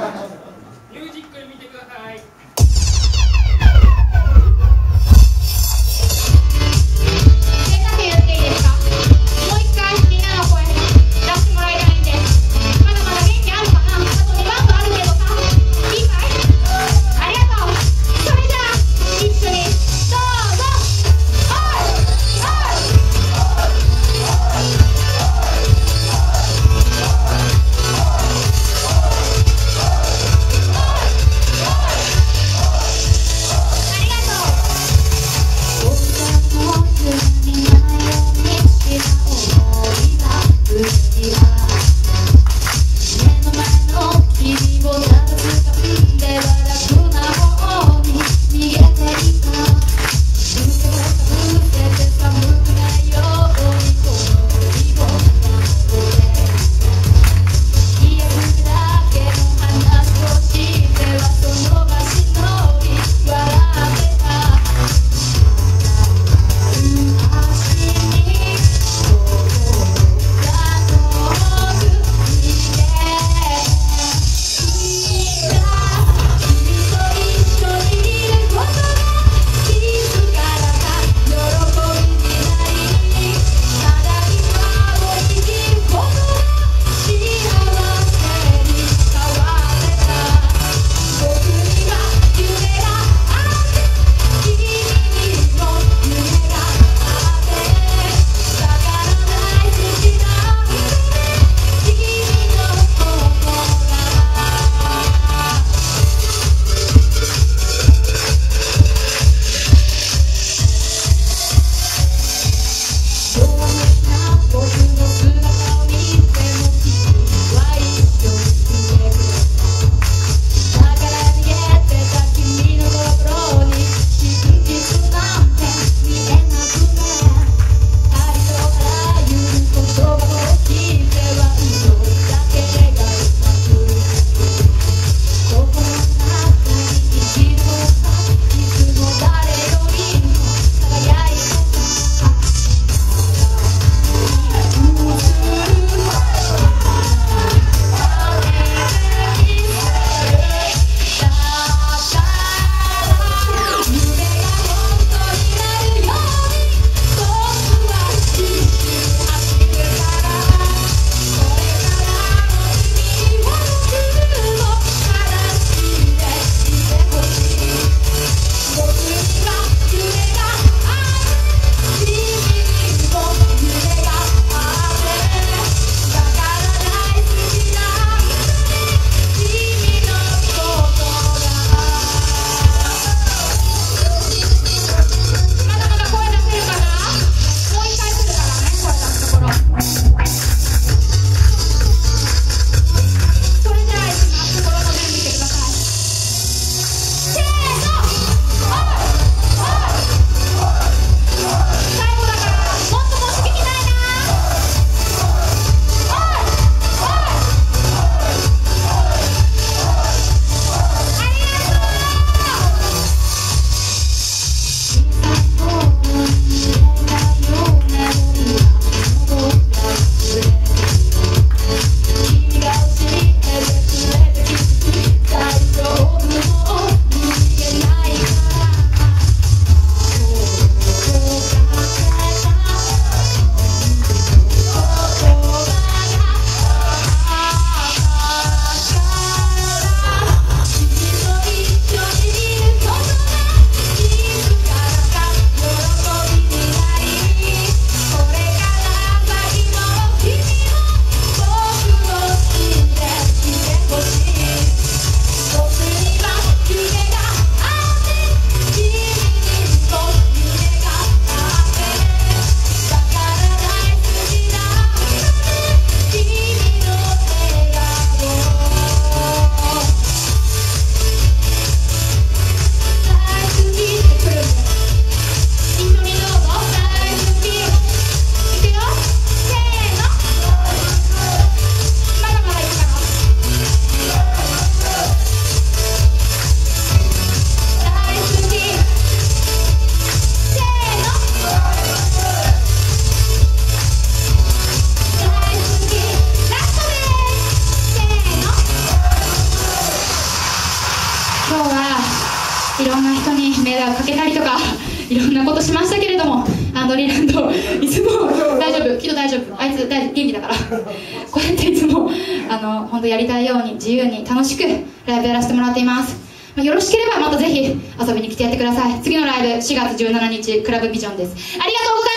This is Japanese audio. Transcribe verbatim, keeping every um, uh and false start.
ミュージック見てください。 手だけやっていいですか？もう一回みんなの声出してもらいたいんで。まだまだ元気あるかな？あとにバンドあるけどさ。いいかい？ありがとう。それじゃあ一緒にどうぞ。おいおいいろんな人に迷惑かけたりとかいろんなことしましたけれども、アンドリーランドいつも大丈夫、きっと大丈夫、あいつ大元気だからこうやっていつもあの本当やりたいように自由に楽しくライブやらせてもらっています。まあ、よろしければまたぜひ遊びに来てやってください。次のライブしがつじゅうしちにちクラブビジョンです。ありがとうございます。